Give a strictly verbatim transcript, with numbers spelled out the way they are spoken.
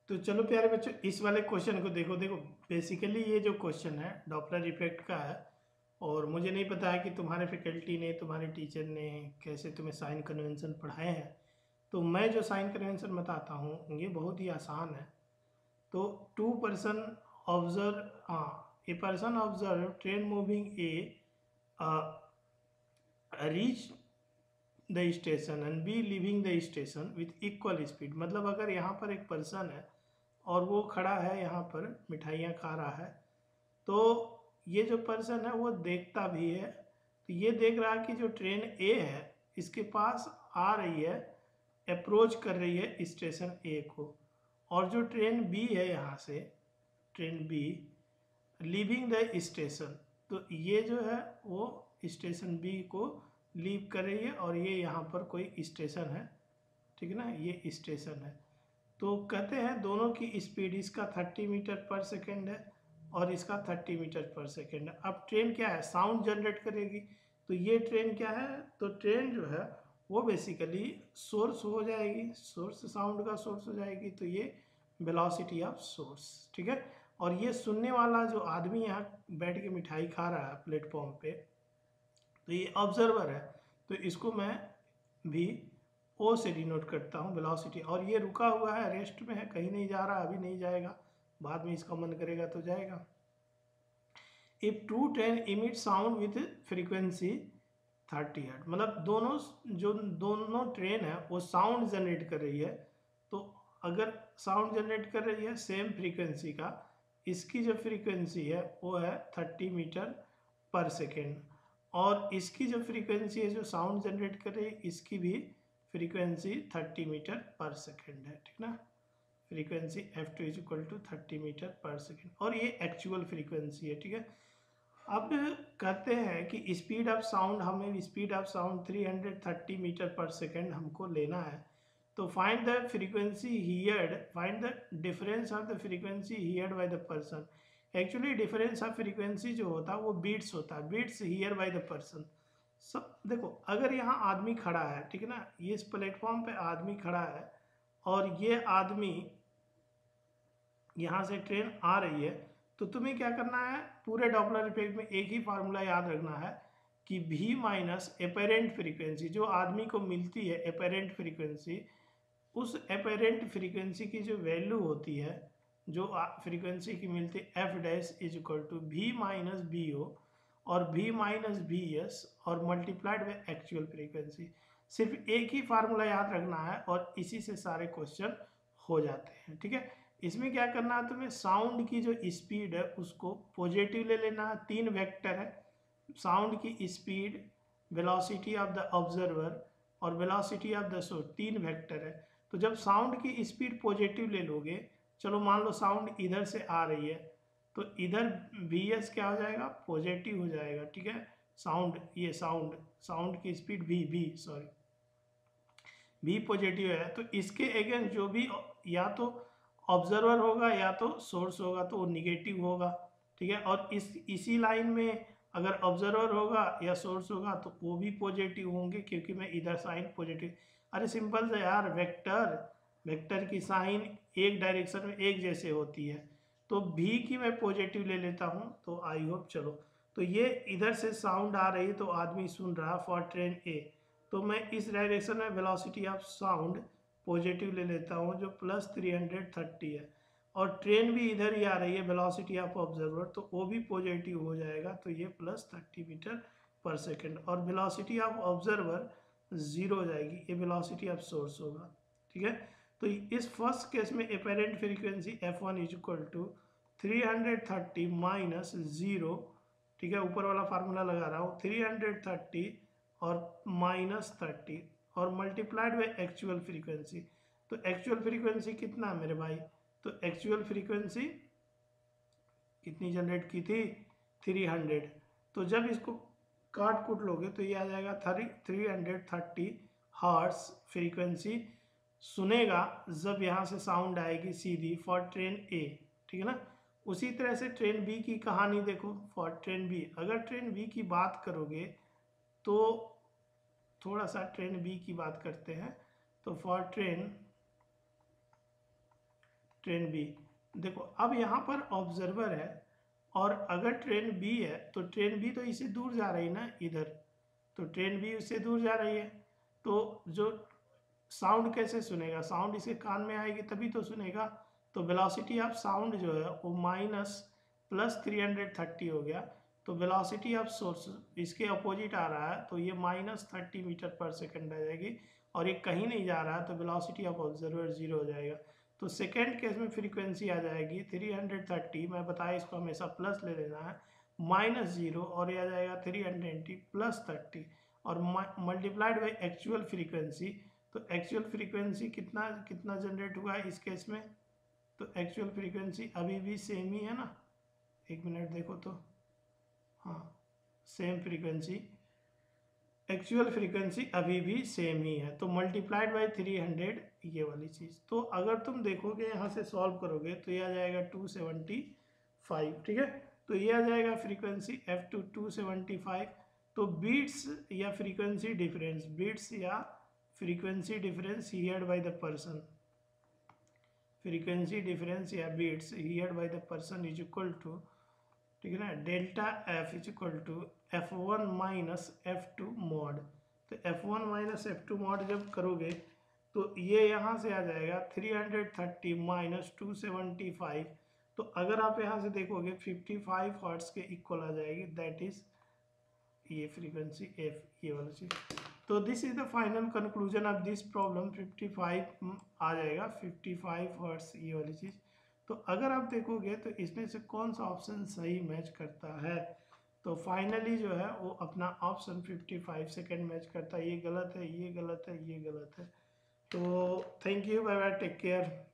तो चलो प्यारे बच्चों, इस वाले क्वेश्चन को देखो। देखो बेसिकली ये जो क्वेश्चन है डॉपलर इफेक्ट का है, और मुझे नहीं पता है कि तुम्हारे फैकल्टी ने, तुम्हारे टीचर ने कैसे तुम्हें साइन कन्वेंशन पढ़ाए हैं। तो मैं जो साइन कन्वेंशन बताता हूँ ये बहुत ही आसान है। तो टू पर्सन ऑब्जर्व, हाँ, a person observe train moving A reach the station and B leaving the station with equal speed. मतलब अगर यहाँ पर एक पर्सन है और वो खड़ा है यहाँ पर मिठाइयाँ खा रहा है, तो ये जो पर्सन है वो देखता भी है। तो ये देख रहा है कि जो ट्रेन ए है इसके पास आ रही है, अप्रोच कर रही है स्टेशन ए को, और जो ट्रेन बी है यहाँ से, train B leaving the station, तो ये जो है वो स्टेशन बी को लीव कर रही है, और ये यहाँ पर कोई स्टेशन है, ठीक है ना, ये स्टेशन है। तो कहते हैं दोनों की स्पीड, इसका थर्टी मीटर पर सेकेंड है और इसका थर्टी मीटर पर सेकेंड है। अब ट्रेन क्या है, साउंड जनरेट करेगी। तो ये ट्रेन क्या है, तो ट्रेन जो है वो बेसिकली सोर्स हो जाएगी, सोर्स साउंड का सोर्स हो जाएगी। तो ये वेलोसिटी ऑफ सोर्स, ठीक है। और ये सुनने वाला जो आदमी यहाँ बैठ के मिठाई खा रहा है प्लेटफॉर्म पे, तो ये ऑब्जर्वर है। तो इसको मैं भी ओ से डिनोट करता हूँ वेलोसिटी। और ये रुका हुआ है, रेस्ट में है, कहीं नहीं जा रहा, अभी नहीं जाएगा, बाद में इसका मन करेगा तो जाएगा। If two train emit sound with frequency thirty hertz, मतलब दोनों जो दोनों ट्रेन है वो साउंड जनरेट कर रही है। तो अगर साउंड जनरेट कर रही है सेम फ्रीक्वेंसी का, इसकी जो फ्रीक्वेंसी है वो है थर्टी मीटर पर सेकेंड, और इसकी जो फ्रीक्वेंसी है जो साउंड जनरेट कर रही है इसकी भी frequency thirty metre per second है, ठीक ना। Frequency F two is equal to thirty metre per second, और ये एक्चुअल फ्रीक्वेंसी है, ठीक है। अब कहते हैं कि स्पीड ऑफ साउंड, हमें speed of sound three hundred thirty metre per second हमको लेना है। तो find the frequency heard, find the difference of the frequency heard by the person. Actually difference of frequency जो होता है वो बीट्स होता है, beats hear by the person. सब देखो, अगर यहाँ आदमी खड़ा है, ठीक है ना, ये इस प्लेटफॉर्म पे आदमी खड़ा है, और ये आदमी यहाँ से ट्रेन आ रही है, तो तुम्हें क्या करना है, पूरे डॉपलर इफेक्ट में एक ही फार्मूला याद रखना है कि v माइनस एपेरेंट फ्रीक्वेंसी, जो आदमी को मिलती है एपेरेंट फ्रीक्वेंसी, उस एपेरेंट फ्रीक्वेंसी की जो वैल्यू होती है, जो फ्रीक्वेंसी की मिलती है, F dash is equal to V minus V O और v माइनस बी एस और मल्टीप्लाइड बाय एक्चुअल फ्रीक्वेंसी। सिर्फ एक ही फार्मूला याद रखना है और इसी से सारे क्वेश्चन हो जाते हैं, ठीक है। इसमें क्या करना है तुम्हें, साउंड की जो स्पीड है उसको पॉजिटिव ले लेना है। तीन वेक्टर है, साउंड की speed, velocity of the observer और वेलोसिटी ऑफ द सोर्स, तीन वेक्टर है। तो जब साउंड की स्पीड पॉजिटिव ले लोगे, चलो मान लो साउंड इधर से आ रही है, तो इधर वी एस क्या हो जाएगा, पॉजिटिव हो जाएगा, ठीक है। साउंड, ये साउंड साउंड की speed V V sorry V positive है, तो इसके अगेंस्ट जो भी या तो ऑब्जर्वर होगा या तो सोर्स होगा तो वो निगेटिव होगा, ठीक है। और इस इसी लाइन में अगर ऑब्जर्वर होगा या सोर्स होगा तो वो भी पॉजिटिव होंगे, क्योंकि मैं इधर साइन पॉजिटिव। अरे सिंपल से यार, वेक्टर वेक्टर की साइन एक डायरेक्शन में एक जैसे होती है, तो भी की मैं पॉजिटिव ले लेता हूँ। तो आई होप, चलो, तो ये इधर से साउंड आ रही तो आदमी सुन रहा फॉर ट्रेन ए, तो मैं इस डायरेक्शन में वेलोसिटी ऑफ साउंड पॉजिटिव ले लेता हूँ जो प्लस थ्री हंड्रेड थर्टी है, और ट्रेन भी इधर ही आ रही है वेलोसिटी ऑफ ऑब्जर्वर, तो वो भी पॉजिटिव हो जाएगा, तो ये plus thirty metre per second. और वेलोसिटी ऑफ ऑब्जर्वर जीरो हो जाएगी, ये वेलोसिटी ऑफ सोर्स होगा, ठीक है। तो इस फर्स्ट केस में apparent frequency F one is equal to three hundred thirty minus zero, ठीक है, ऊपर वाला फार्मूला लगा रहा हूँ, थ्री हंड्रेड थर्टी और माइनस थर्टी और मल्टीप्लाइड बाय एक्चुअल फ्रीक्वेंसी। तो एक्चुअल फ्रीक्वेंसी कितना है मेरे भाई, तो एक्चुअल फ्रीक्वेंसी कितनी जनरेट की थी, थ्री हंड्रेड। तो जब इसको काट कूट लोगे तो ये आ जाएगा three three hundred thirty hertz frequency सुनेगा जब यहाँ से साउंड आएगी सीधी फॉर ट्रेन ए, ठीक है ना। उसी तरह से ट्रेन बी की कहानी देखो, फॉर ट्रेन बी, अगर ट्रेन बी की बात करोगे तो थोड़ा सा ट्रेन बी की बात करते हैं। तो फॉर ट्रेन ट्रेन बी। देखो अब यहाँ पर ऑब्जर्वर है और अगर ट्रेन बी है तो ट्रेन बी तो इससे दूर जा रही है ना इधर, तो ट्रेन बी उससे दूर जा रही है, तो जो साउंड कैसे सुनेगा, साउंड इसके कान में आएगी तभी तो सुनेगा। तो वेलोसिटी ऑफ साउंड जो है वो minus plus three hundred thirty हो गया। तो वेलोसिटी ऑफ सोर्स इसके अपोजिट आ रहा है तो ये minus thirty metre per second आ जाएगी, और ये कहीं नहीं जा रहा है तो वेलोसिटी ऑफ ऑब्जर्वर जीरो हो जाएगा। तो सेकेंड केस में फ्रीक्वेंसी आ जाएगी थ्री हंड्रेड थर्टी, मैं बताया इसको हमेशा प्लस ले लेना है, माइनस जीरो, और ये आ जाएगा थ्री हंड्रेड प्लस थर्टी और मल्टीप्लाइड बाई एक्चुअल फ्रीक्वेंसी। तो एक्चुअल फ्रीक्वेंसी कितना कितना जनरेट हुआ है इस केस में, तो एक्चुअल फ्रीक्वेंसी अभी भी सेम ही है ना, एक मिनट देखो तो, हाँ सेम फ्रीक्वेंसी, एक्चुअल फ्रीक्वेंसी अभी भी सेम ही है, तो मल्टीप्लाइड बाई थ्री हंड्रेड ये वाली चीज़। तो अगर तुम देखोगे यहाँ से सॉल्व करोगे तो ये आ जाएगा टू सेवेंटी फाइव, ठीक है। तो ये आ जाएगा frequency F two two seventy five. तो बीट्स या फ्रीक्वेंसी डिफरेंस, बीट्स या frequency difference heard by the person, frequency difference या beats heard by the person is equal to, ठीक है ना, delta F is equal to F one minus F two mod. तो F one minus F two mod जब करोगे तो ये यहाँ से आ जाएगा three hundred thirty minus two seventy five. तो अगर आप यहाँ से देखोगे फिफ्टी फाइव हर्ट्ज के इक्वल आ जाएगी, दैट इज ये फ्रीक्वेंसी एफ, ये वाला चीज़। तो this is the final conclusion of this problem, fifty five आ जाएगा, फिफ्टी फाइव हर्ट्ज ये वाली चीज़। तो अगर आप देखोगे तो इसमें से कौन सा ऑप्शन सही मैच करता है, तो फाइनली जो है वो अपना option fifty five second match करता है। ये गलत है, ये गलत है, ये गलत है। तो thank you, bye bye, take care.